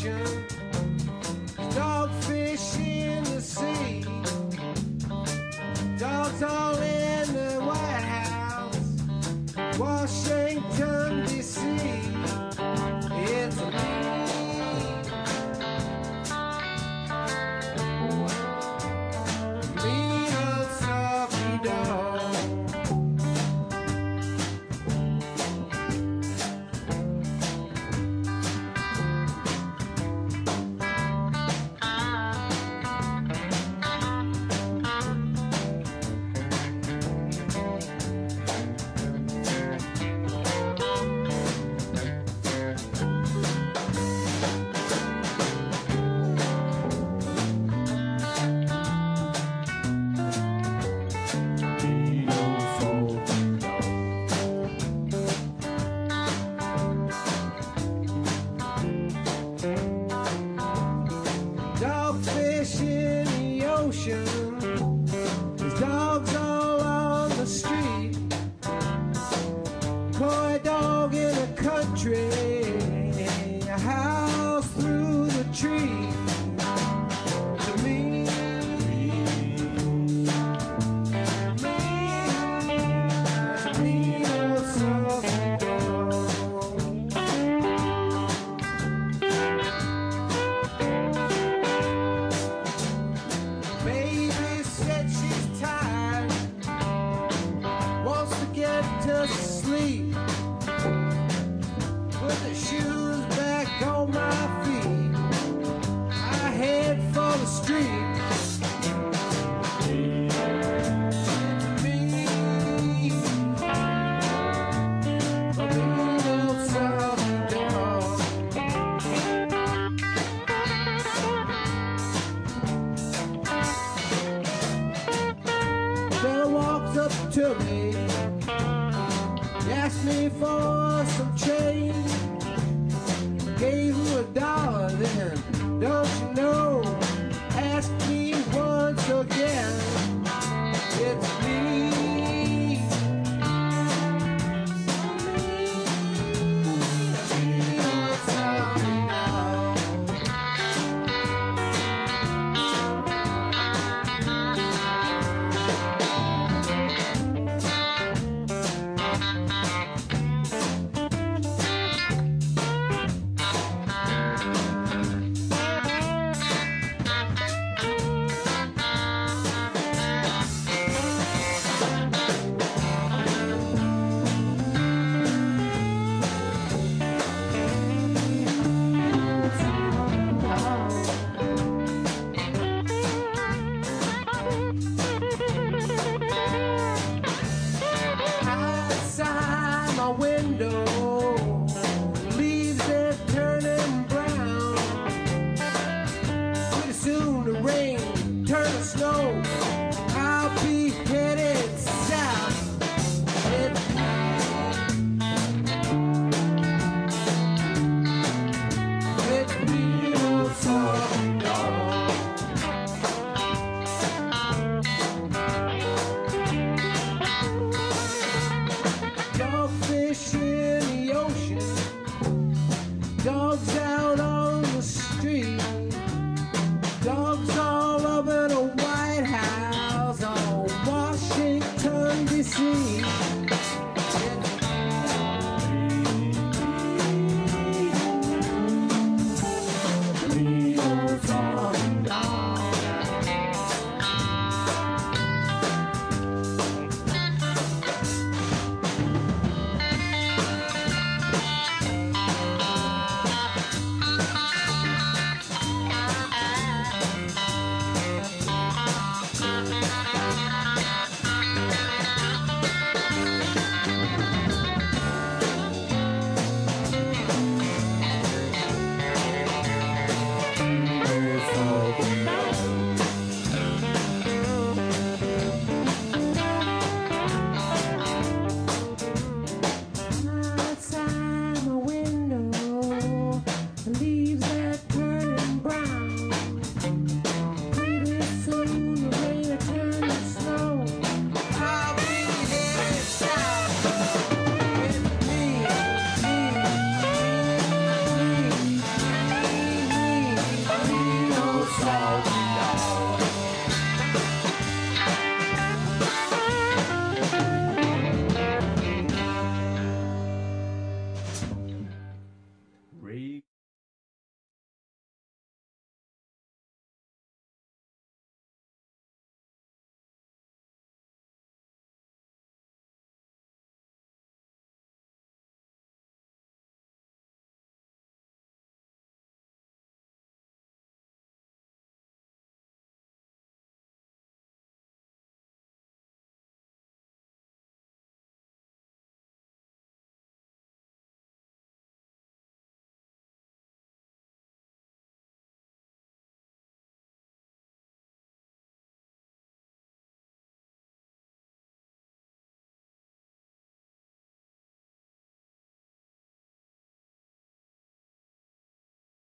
ocean, dogfish in the sea, dogs all in the White House, Washington, D.C. It's a mean old soft dog. Dogfish in the ocean, there's dogs all on the street. Boy dog in the country, a house through the tree. To me, old soft dog. Baby said she's tired, wants to get to sleep. Put the shoes back on my feet, I head for the street. Fella walked up to me, he asked me for some change. Gave him $1 then, don't you know? Ask me once again. It's me. My window, leaves they're turning brown. Pretty soon the rain turn to snow.